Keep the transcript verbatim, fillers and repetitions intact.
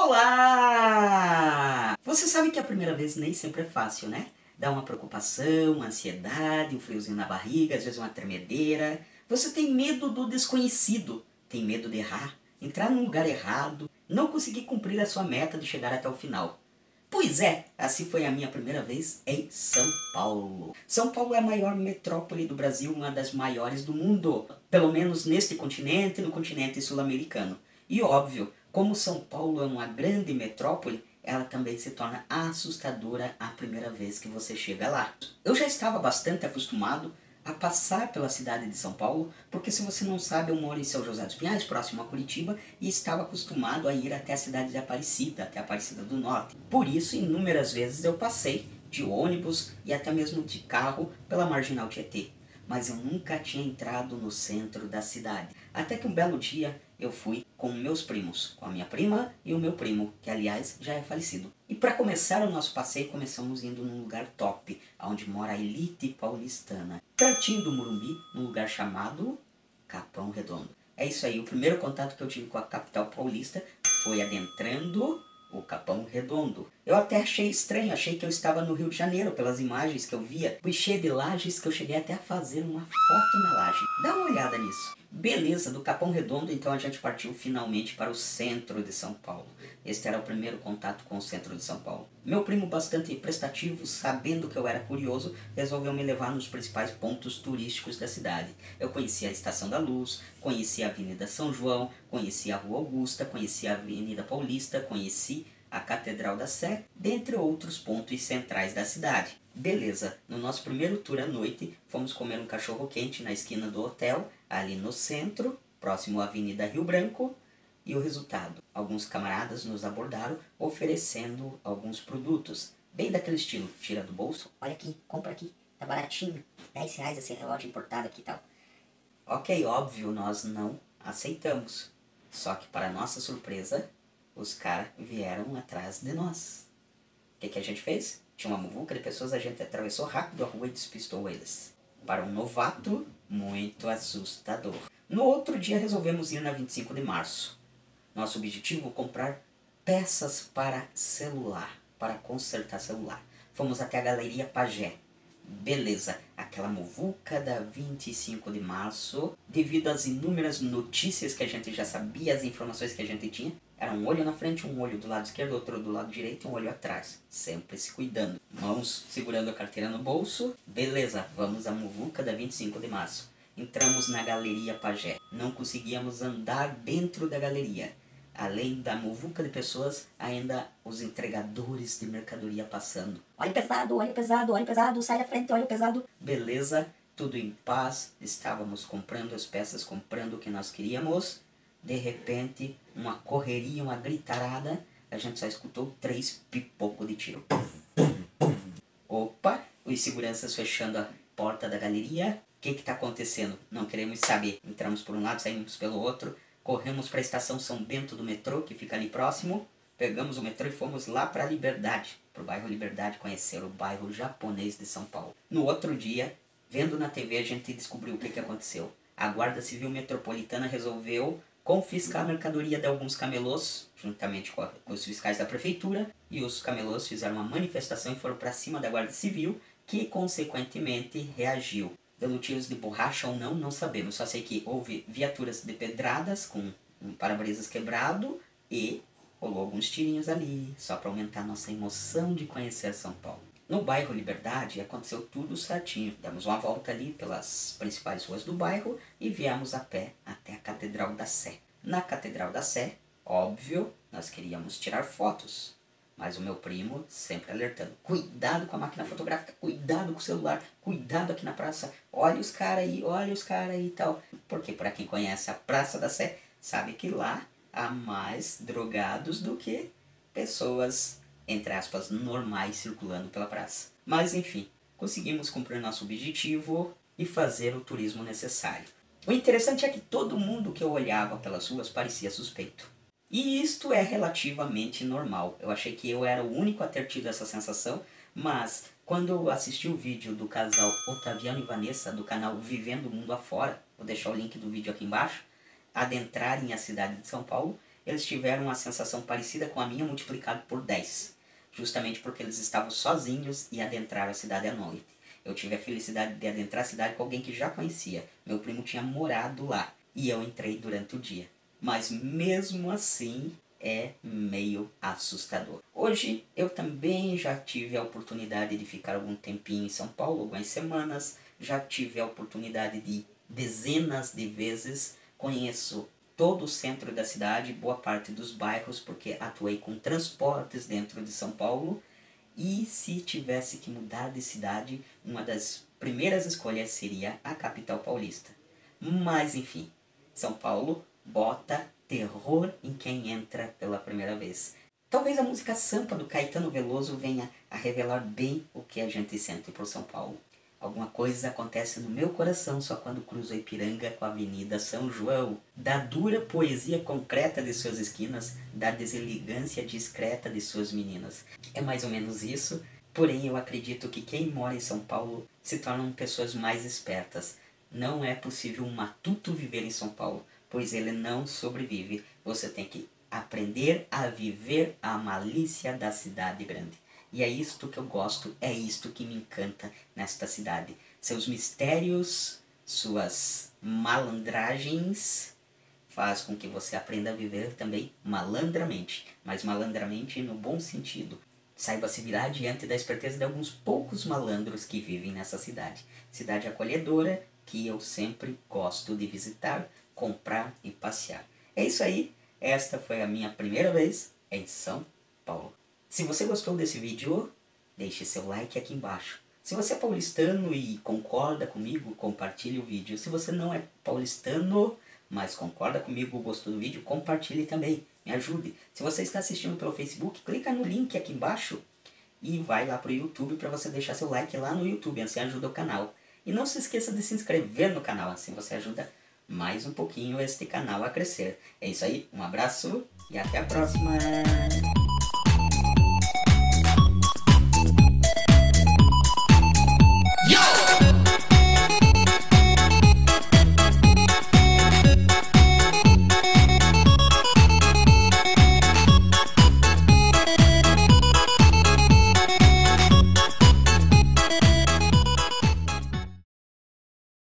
Olá! Você sabe que a primeira vez nem sempre é fácil, né? Dá uma preocupação, uma ansiedade, um friozinho na barriga, às vezes uma tremedeira. Você tem medo do desconhecido, tem medo de errar, entrar num lugar errado, não conseguir cumprir a sua meta de chegar até o final. Pois é, assim foi a minha primeira vez em São Paulo. São Paulo é a maior metrópole do Brasil, uma das maiores do mundo. Pelo menos neste continente e no continente sul-americano. E óbvio, como São Paulo é uma grande metrópole, ela também se torna assustadora a primeira vez que você chega lá. Eu já estava bastante acostumado a passar pela cidade de São Paulo, porque se você não sabe, eu moro em São José dos Pinhais, próximo a Curitiba, e estava acostumado a ir até a cidade de Aparecida, até Aparecida do Norte. Por isso, inúmeras vezes eu passei de ônibus e até mesmo de carro pela Marginal Tietê. Mas eu nunca tinha entrado no centro da cidade. Até que um belo dia eu fui com meus primos, com a minha prima e o meu primo, que aliás já é falecido. E para começar o nosso passeio, começamos indo num lugar top, onde mora a elite paulistana. Pertinho do Morumbi, num lugar chamado Capão Redondo. É isso aí, o primeiro contato que eu tive com a capital paulista foi adentrando o Capão Redondo. Eu até achei estranho, achei que eu estava no Rio de Janeiro pelas imagens que eu via. Fui cheio de lajes que eu cheguei até a fazer uma foto na laje. Dá uma olhada nisso. Beleza, do Capão Redondo então a gente partiu finalmente para o centro de São Paulo. Este era o primeiro contato com o centro de São Paulo. Meu primo, bastante prestativo, sabendo que eu era curioso, resolveu me levar nos principais pontos turísticos da cidade. Eu conheci a Estação da Luz, conheci a Avenida São João, conheci a Rua Augusta, conheci a Avenida Paulista, conheci a Catedral da Sé, dentre outros pontos centrais da cidade. Beleza, no nosso primeiro tour à noite, fomos comer um cachorro quente na esquina do hotel, ali no centro, próximo à Avenida Rio Branco. E o resultado? Alguns camaradas nos abordaram oferecendo alguns produtos, bem daquele estilo, tira do bolso, olha aqui, compra aqui, tá baratinho, dez reais esse relógio importado aqui e tal. Ok, óbvio, nós não aceitamos. Só que para nossa surpresa, os caras vieram atrás de nós. O que, que a gente fez? Tinha uma muvuca de pessoas, a gente atravessou rápido a rua e despistou eles. Para um novato, muito assustador. No outro dia resolvemos ir na vinte e cinco de março. Nosso objetivo, comprar peças para celular, para consertar celular. Fomos até a Galeria Pagé. Beleza, aquela muvuca da vinte e cinco de março, devido às inúmeras notícias que a gente já sabia, as informações que a gente tinha, era um olho na frente, um olho do lado esquerdo, outro do lado direito e um olho atrás. Sempre se cuidando. Mãos segurando a carteira no bolso. Beleza, vamos à muvuca da vinte e cinco de março. Entramos na Galeria Pagé. Não conseguíamos andar dentro da galeria. Além da muvuca de pessoas, ainda os entregadores de mercadoria passando. Olha pesado, olha pesado, olha pesado, sai da frente, olha pesado. Beleza, tudo em paz, estávamos comprando as peças, comprando o que nós queríamos. De repente, uma correria, uma gritarada, a gente só escutou três pipocos de tiro. Opa, os seguranças fechando a porta da galeria. O que está acontecendo? Não queremos saber. Entramos por um lado, saímos pelo outro. Corremos para a estação São Bento do metrô, que fica ali próximo. Pegamos o metrô e fomos lá para a Liberdade, para o bairro Liberdade, conhecer o bairro japonês de São Paulo. No outro dia, vendo na T V, a gente descobriu o que, que aconteceu. A Guarda Civil Metropolitana resolveu confiscar a mercadoria de alguns camelôs, juntamente com, a, com os fiscais da prefeitura, e os camelôs fizeram uma manifestação e foram para cima da Guarda Civil, que consequentemente reagiu. Dando tiros de borracha ou não, não sabemos. Só sei que houve viaturas de pedradas com um para-brisas quebrado e rolou alguns tirinhos ali, só para aumentar a nossa emoção de conhecer São Paulo. No bairro Liberdade aconteceu tudo certinho. Demos uma volta ali pelas principais ruas do bairro e viemos a pé até a Catedral da Sé. Na Catedral da Sé, óbvio, nós queríamos tirar fotos. Mas o meu primo sempre alertando. Cuidado com a máquina fotográfica, cuidado com o celular, cuidado aqui na praça. Olha os caras aí, olha os caras aí e tal. Porque para quem conhece a Praça da Sé, sabe que lá há mais drogados do que pessoas, entre aspas, normais circulando pela praça. Mas enfim, conseguimos cumprir nosso objetivo e fazer o turismo necessário. O interessante é que todo mundo que eu olhava pelas ruas parecia suspeito. E isto é relativamente normal. Eu achei que eu era o único a ter tido essa sensação, mas quando eu assisti o vídeo do casal Otaviano e Vanessa, do canal Vivendo o Mundo Afora, vou deixar o link do vídeo aqui embaixo, adentrarem a cidade de São Paulo, eles tiveram uma sensação parecida com a minha multiplicado por dez. Justamente porque eles estavam sozinhos e adentraram a cidade à noite. Eu tive a felicidade de adentrar a cidade com alguém que já conhecia. Meu primo tinha morado lá e eu entrei durante o dia. Mas mesmo assim é meio assustador. Hoje eu também já tive a oportunidade de ficar algum tempinho em São Paulo, algumas semanas. Já tive a oportunidade de ir dezenas de vezes. Conheço todo o centro da cidade, boa parte dos bairros, porque atuei com transportes dentro de São Paulo. E se tivesse que mudar de cidade, uma das primeiras escolhas seria a capital paulista. Mas enfim, São Paulo bota terror em quem entra pela primeira vez. Talvez a música Sampa do Caetano Veloso venha a revelar bem o que a gente sente por São Paulo. Alguma coisa acontece no meu coração só quando cruzo a Ipiranga com a Avenida São João. Da dura poesia concreta de suas esquinas, da deselegância discreta de suas meninas. É mais ou menos isso, porém eu acredito que quem mora em São Paulo se tornam pessoas mais espertas. Não é possível um matuto viver em São Paulo, pois ele não sobrevive. Você tem que aprender a viver a malícia da cidade grande. E é isto que eu gosto, é isto que me encanta nesta cidade. Seus mistérios, suas malandragens, faz com que você aprenda a viver também malandramente. Mas malandramente no bom sentido. Saiba se virar diante da esperteza de alguns poucos malandros que vivem nessa cidade. Cidade acolhedora que eu sempre gosto de visitar, comprar e passear. É isso aí, esta foi a minha primeira vez em São Paulo. Se você gostou desse vídeo, deixe seu like aqui embaixo. Se você é paulistano e concorda comigo, compartilhe o vídeo. Se você não é paulistano, mas concorda comigo, gostou do vídeo, compartilhe também. Me ajude. Se você está assistindo pelo Facebook, clica no link aqui embaixo e vai lá para o YouTube para você deixar seu like lá no YouTube, assim ajuda o canal. E não se esqueça de se inscrever no canal, assim você ajuda mais um pouquinho este canal a crescer. É isso aí, um abraço e até a próxima!